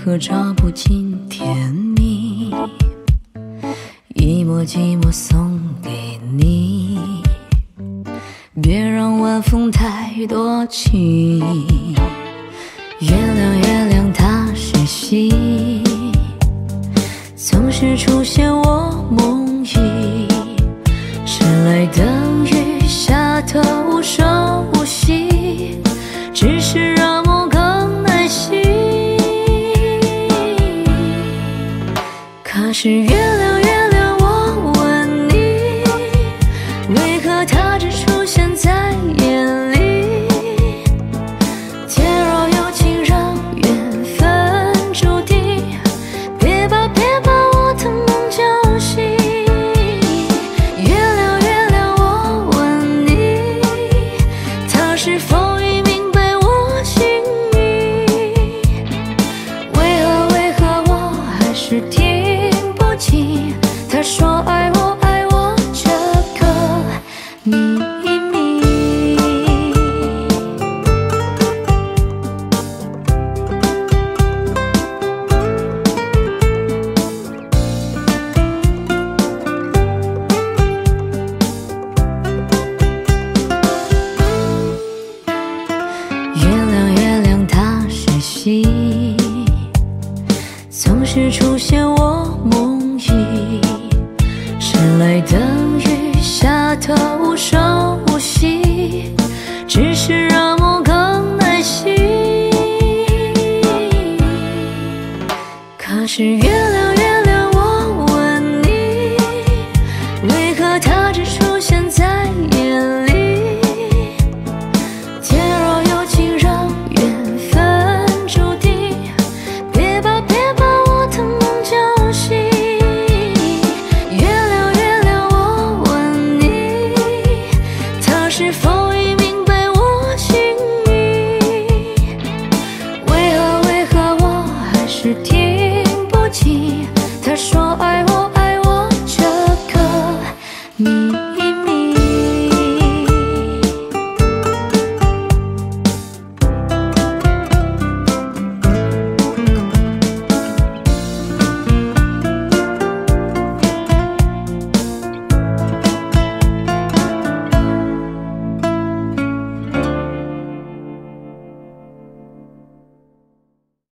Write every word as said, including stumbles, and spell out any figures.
何找不尽甜蜜？一抹寂寞送给你，别让晚风太多情。月亮月亮它是戏，总是出现我梦里，迟来等雨下得无声无息，只是让梦更耐心。可是月亮月亮我问你，为何它只出现在眼里？天若有情让缘分注定，别把别把我的梦叫醒。月亮月亮我问你，他是否已明白我心意？为何为何我还是听不清他说爱我爱我这个秘密？月亮月亮它是戏，总是出现我梦里，迟来等雨下得无声无息，只是让梦更耐心。可是月亮月亮我问你，为何它只出现在眼里？天若有情让缘分注定，别把别把我的梦叫醒。月亮月亮我问你，他是否已明白我心意？为何为何我还是听不清他说爱我爱我这个秘密？